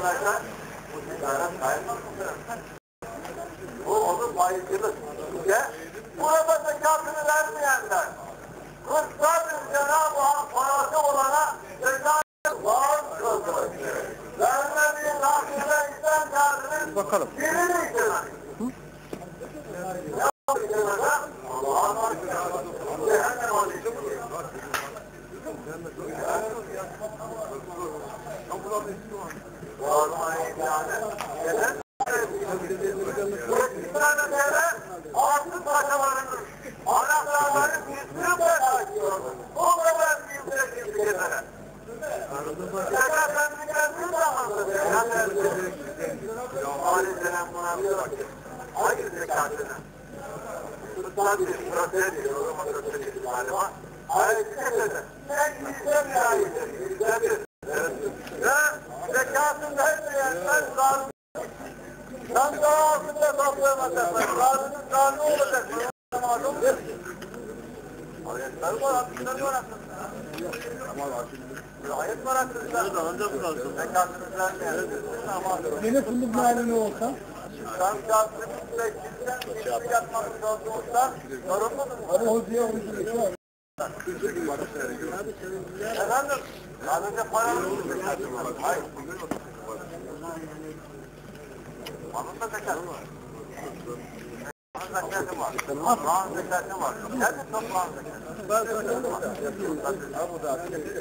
versen bu ticaret kaymaz. Bu onun faizcilik. Burada zekatını vermeyenler, kırktadır Cenab-ı Hak parası olana zekat vaaz kıldı. Vermediği takdirde işten kârının bakalım. birini içemez. Allah'ın cehennem aleyhi. Altın parçalarının anahtarların yüzünü bırakıyor. O kadar büyük bir gezere. Efendim kendini de anladı. Ailesine buna bir bakın. Hayır zekatına. Kutlar bir protest ediyor. O zaman protest ediyor galiba. Ailesine de. En güzel bir ailesi. Güzeldir. Ve zekatın vermeyenler zalim. Sen daha altında toplayamazsın. Zalimin zalimi olacak. Malum değil. Ayetler var, hadisler var aslında. Ayet var aslında. Zekatını vermeyen. Yine fındık halini olsa? Sen kâsını kimden kimse yapmak zorundaysan sorumlu musun? Ama hocaya geçiyor. Efendim? Sadece paranın zekatı var. Hayır. Onun da zekatı var. Onun zekatı var. Allah'ın zekatı var. Nerede toprağın zekatı? Ben zekatı var. Bu da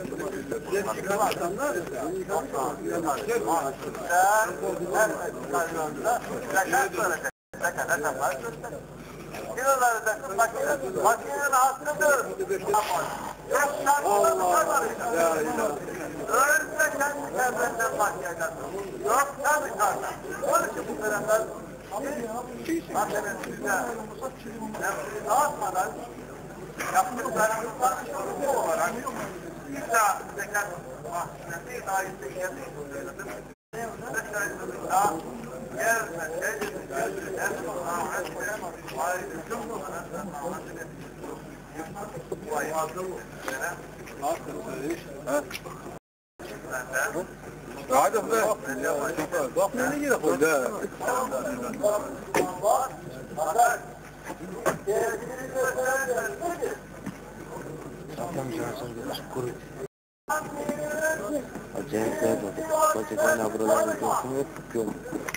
zekat verecek. Zekata yaparsın. Kiloları da makinenin hakkıdır. Yok şartları öğrense kendi kendinden başlayacaksın. Yok tabii şartlar. Onun için bu dönemler makinenin size nefsini dağıtmadan yaptıklarımızdan sorumlu olarak bize zekat mahkemesi dairesi geldiğini söyledim. Mesela yerine tecrübe Hadi be. Bak ne gerek oldu? Acayip güzel oldu. Gerçekten buralarda görsün hep tutuyorum.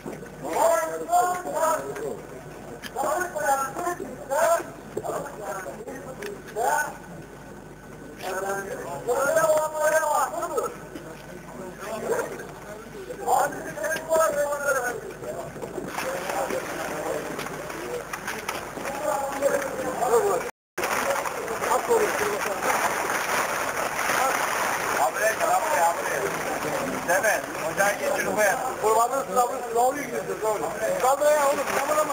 Evet, ocağa geçin koyar. Kurbanın sınavını sınavı gidiyorsun oğlum. Kaldır ya oğlum, sınavlama.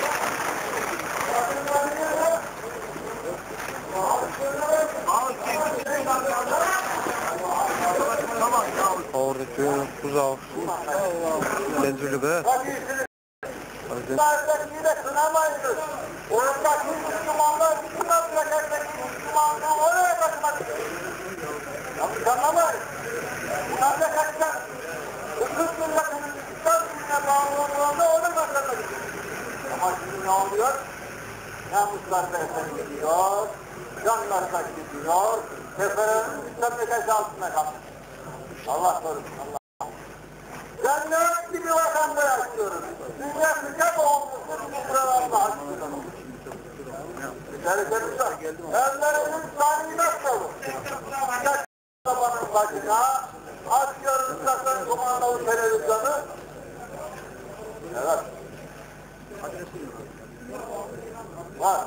Oradaki tuzağı. Tecrübe. Bunlardaki de sınamayınız. Oyundaki Müslümanlar Müslüman bırakacaktaki Müslümanlığı oraya bakmak istiyor. Yanlış anlamayın. Bunlar da kaçacak. Hüküm milletinin İslam dinine bağlılığında onu bakmak istiyor. Ama şimdi ne oluyor? Namuslar beyefendi gidiyor, canlar da gidiyor, seferin müstemlekesi altına kalmış. Allah korusun, Allah. Cennet gibi vatanda yaşıyoruz. Dünya sıcak olmuştur, bu buralarda açıyoruz. Evlerinin sanimet dolu. Sıcak zamanın başına, açıyoruz zaten kumandalı televizyonu. Evet. Var.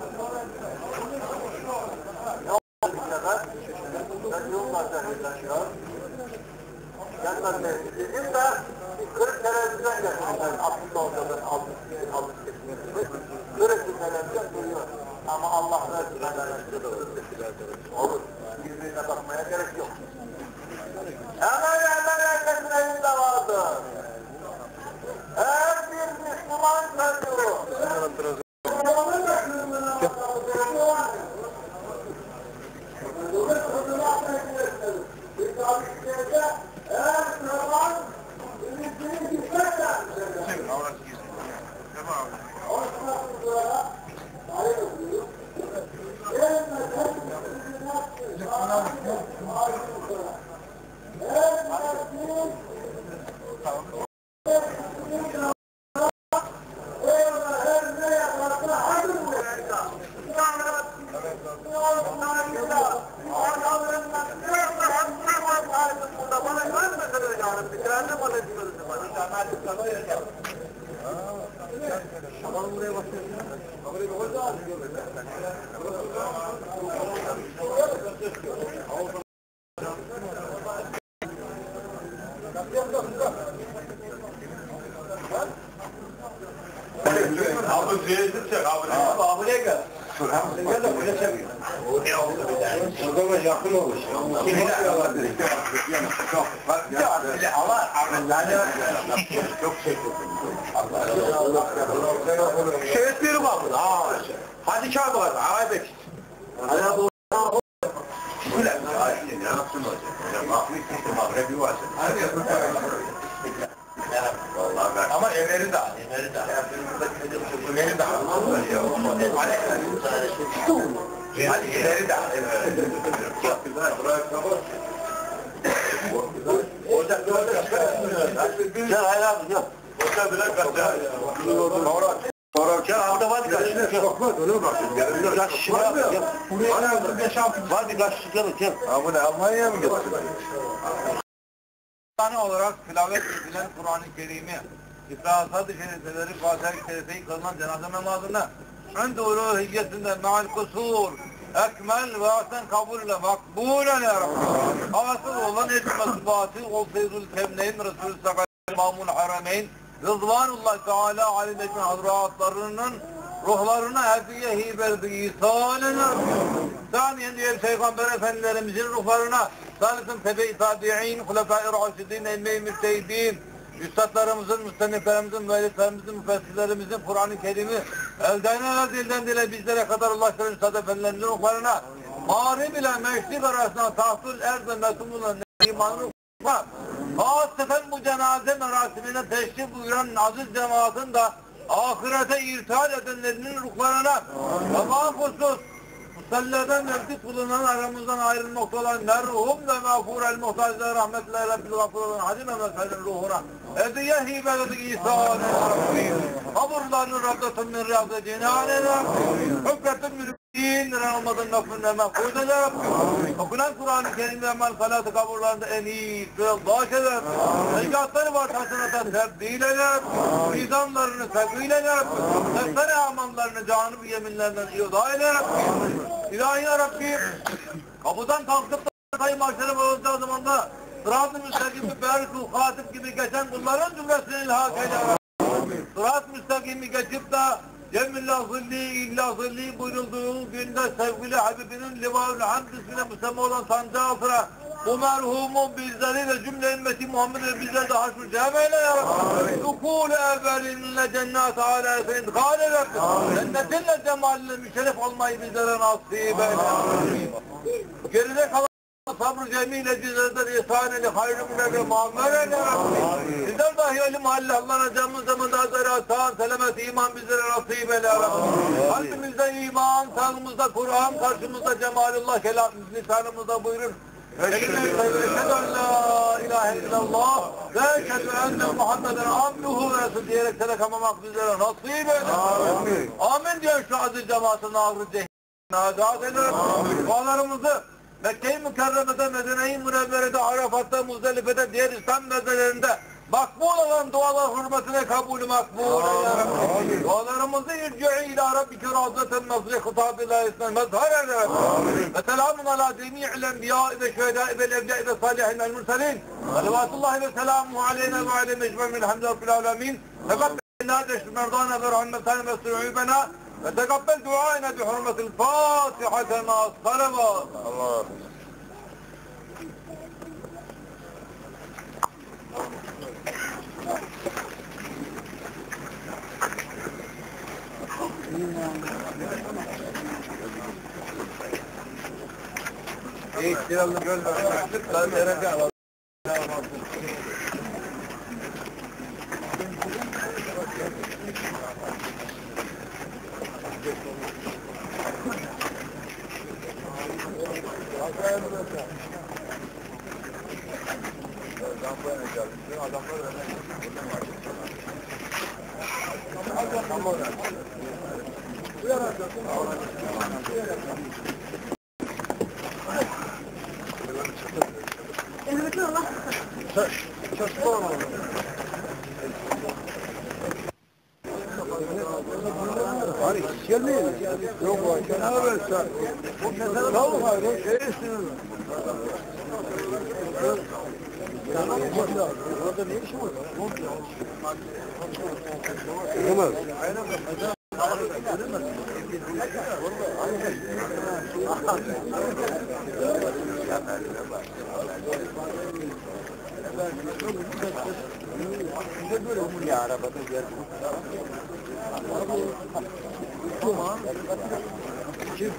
Ne oldu bir sefer? Ben yollar zannediyor. Yanlar dedim de 40 televizyon getirdim. Abdullah Hoca'dan aldım kesinlikle. 40 televizyon duyuyor. Ama Allah versin olur. Birbirine bakmaya gerek yok. Hemen herkesin elinde vardı. Her bir Müslüman çocuğu. Abi ziyaret çek abi. Abi ne gel? Gel de buraya çekiyor. O zaman yakın olur. Kim yapıyorlar dedi. Çok. Bak ya. Allah çok çekiyor. Şey etmiyorum abi. Hadi kağıt var. Ay bek. Hala Ulan ne yaptın hocam? Mahmut sistem abi bir var. Vallahi ben. Ama evleri de al, evleri de al. Evleri de al. Hadi evleri de al. Çok güzel. Orada gel hayır abi gel. Orada bile kaçar. Sonra gel hafta var kaçır. Çok var öyle bak. Kaçır. Var bir kaçır gel. Abi ne Almanya'ya mı gidiyorsun? Olarak tilavet edilen Kur'an-ı Kerim'i, İfrasat-ı Şerifeleri, Fatiha-i Şerife'yi kılınan cenaze namazında ön doğru hicretinde meal kusur, ekmel ve ahsen kabulüyle makbulen ya Rabbi. Havasız olan etmesi batı, ol Seyyidül Kevneyn, Resulü Sakal, İmamul Harameyn, Rızvanullah Teala Alimetin Hazretlerinin ruhlarına hediye hibe-i İsa'nın saniyen diğer Peygamber Efendilerimizin ruhlarına Salisin tebe-i tabi'in, hulefâ-i raşidîn, emme-i müstehidîn, üstadlarımızın, müstenniflerimizin, müelliflerimizin, müfessirlerimizin Kur'an-ı Kerim'i elden ele dilden dile bizlere kadar ulaştıran üstad efendilerimizin ruhlarına mağrib ile meşrik arasında tahtül erz-i metumullah imanı ruhlar. Hasreten bu cenaze merasimine teşrif buyuran aziz cemaatin da ahirete irtihal edenlerinin ruhlarına ve mahfussuz musallerden mevcut bulunan aramızdan ayrılmakta olan merhum ve mağfur el-muhtacılar rahmetle Rabbil gafur olan Hacı Mehmet Fen'in ruhuna hediye hibe-i İsa'nın kaburlarını Rabdatın min riyad-ı cinâne'ne hükretün mülkîn olmadan nafrına mehfûd eder okunan Kur'an-ı Kerim'de emel salatı kaburlarında en iyi ve baş eder secatları var taşınata tebdil eder mizanlarını sevgil eder nefsene amanlarını canı-ı yeminlerinden iyodâ eder İlahi ya Rabbi, kapıdan kalkıp da sayı mahşere varılacağı zamanda Sırat-ı müstakimi berku hatip gibi geçen kulların cümlesini ilhak eder. Sırat-ı müstakimi geçip de Cemillah zilli illa zilli buyurulduğu günde sevgili Habibinin liva-ül hamd ismine müsemma olan sancağı altına bu merhumun bizleri ve cümle ümmeti Muhammed'e bizleri de haşr-ı cem eyle ya Rabbi. Dukûl-i evvelinle cennet-i âlâ-i idhâl eyle. Cennetinle cemalinle müşerref olmayı bizlere nasip eyle. Geride kalan sabr-ı cemîle cizredir ihsan eyle, hayrı mülâle muammer eyle ya Rabbi. Bizler dahi ölüm halle Allah'ın camı zamanda azara sağ selamet iman bizlere nasip eyle ya Rabbi. Kalbimizde iman, sağımızda Kur'an, karşımızda cemalullah, lisanımızda buyurur. Eşhedü en la ilahe illallah ve eşhedü enne Muhammeden abduhu ve resulü diyerek seni kamamak bizlere nasip eyle. Amin diyor şu aziz cemaatine ağrı cehennine azat eder. Dualarımızı Mekke-i Mükerreme'de, Medine-i Münevvere'de, Arafat'ta, Muzdelife'de, diğer İslam beldelerinde makbul olan dualar hürmetine kabulü makbul ya Rabbi. Dualarımızı irci'i ila Rabbike razeten nasri hıtabıyla ismen mezhar eder. Ve selamun ala cemi'il enbiya'i ve şühedâ'i ve levliya'i ve salihin el murselin. Salavatullahi ve selamuhu aleyna ve aleyhi mecmu'min hamdülillah alemin. Tekabbelna deşri merdana ve rahmetana ve su'ubena ve tekabbel duaina bi hurmetil Fatiha ma salavat. Allah. İhtiramlı göl vermiştik, ben derece alalım. Adamlar Hani gelmeyin. Yok o ne haber sen? Sağ ol hayır. Orada ne işin var? Olmaz. Ya arabada gel. Tamam. Kim?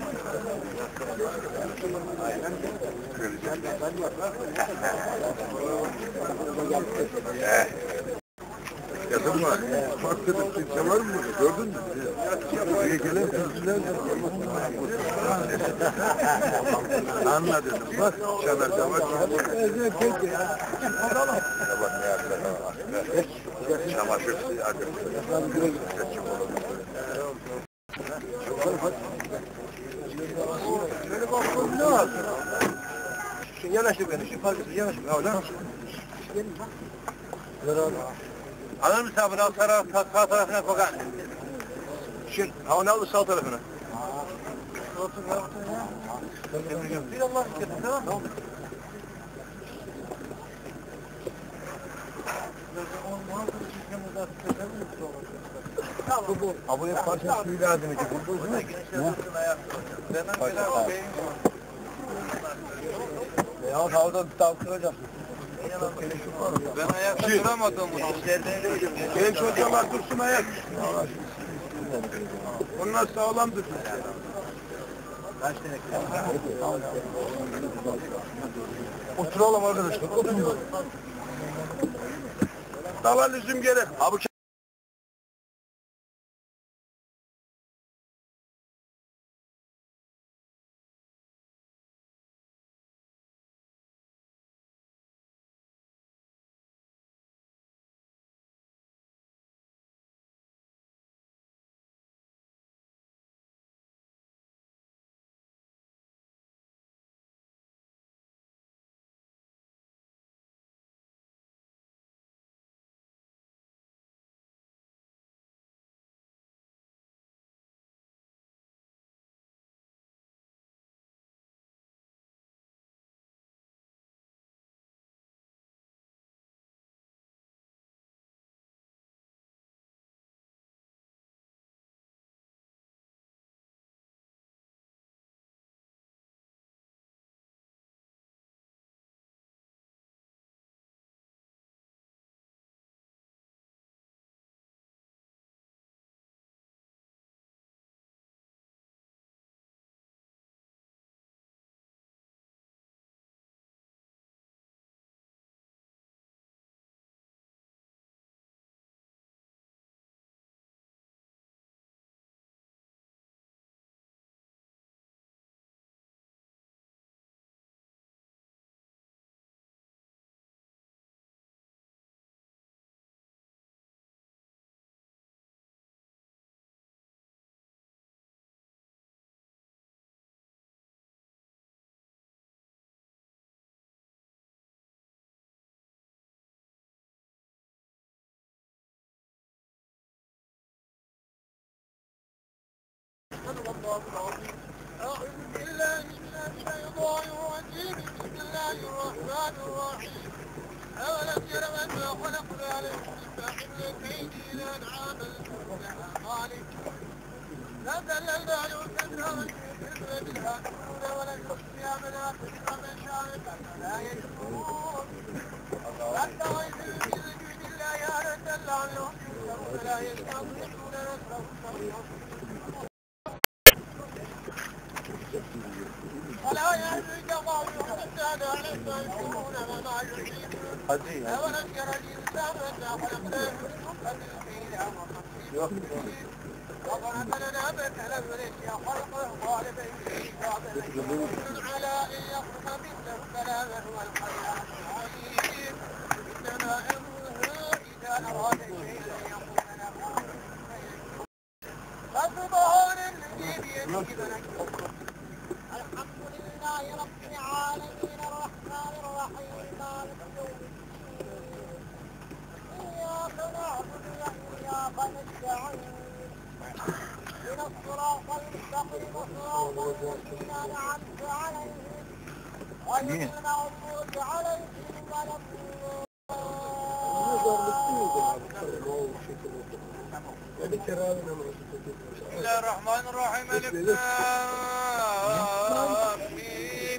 Yakın var. Farklı bir kimse var mı? Gördün mü? Buraya gelen kızlar anladın. Bak çanakta var. Peki. Bak ne yapacak? Çamaşır hadi. Böyle baktım ne var? Şu yanaşık beni, şu parçası yanaşık. Ya lan. Alır mısın abi? Sağ tarafına kokan. Şimdi hava ne aldı sağ tarafına? Bir Allah istedim tamam mı? Abi hep parça suyu lazım ki. Ya havada daldıracaksın. Ben ayakta duramadım. Genç hocalar dursun ayak. Onlar sağlam dursun. Oturalım arkadaşlar. Oturalım. Dala lüzum gerek. Abi أعوذ بالله من الشيطان الرجيم بسم الله الرحمن الرحيم أولم يروا أنا خلقنا لهم من حملتين إلى أنعام لها خالقون لا ذللنا يوسفنا ويوسفنا منها تكون ولن يخفيها منافذ ومن شاء فلا يشكرون حتى ويذل من دون الله آلة لعلهم ينصرون فلا يستطيعون نصرهم ولا يهديك الله حتى لا يستيقظون وما يريدون أولم ير الإنسان أنا خلقناه من نطفة إلى وخصيب وضرب لنا مثلا ونسي خلقه قال بين قادر على أن يخلق مثله كلاما هو الحياة العليم إنما أمره لله رب العالمين الرحمن الرحيم مالك يوم الدين إياك نعبد وإياك نستعين من الصراط المستقيم صراط الذين أنعمت عليهم غير المغضوب عليهم ولا بسم الله الرحمن الرحيم ألف لام ميم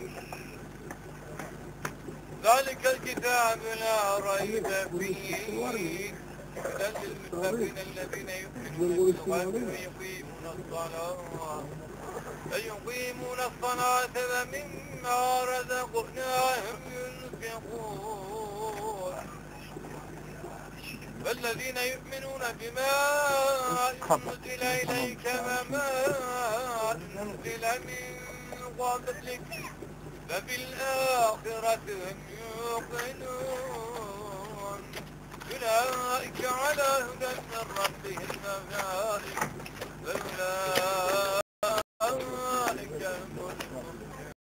ذلك الكتاب لا ريب فيه هدى للمتقين الذين يؤمنون بالغيب ويقيمون الصلاة ومما رزقناهم ينفقون والذين يؤمنون بما أنزل إليك وما أنزل من قبلك فبالآخرة هم يوقنون أولئك على هدى من ربهم وأولئك هم المفلحون.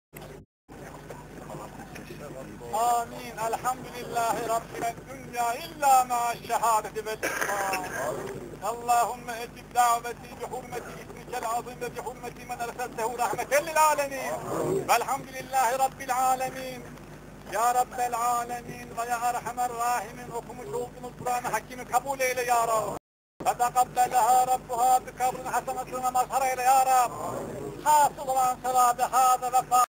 آمين. الحمد لله ربنا الدنيا إلا مع الشهادة والإقرار. اللهم اجب دعوتي بحرمة اسمك العظيم وبحرمة من أرسلته رحمة للعالمين. والحمد لله رب العالمين. Ya Rabbel Alemin ve ya Erhamer Rahimin okumuş olduğumuz Kur'an-ı Hakim'i kabul eyle ya Rab. Ve tekabbeleha Rabbuha bi kabrin hasenetine mazhar eyle ya Rab. Hasıl olan sevabı hâze ve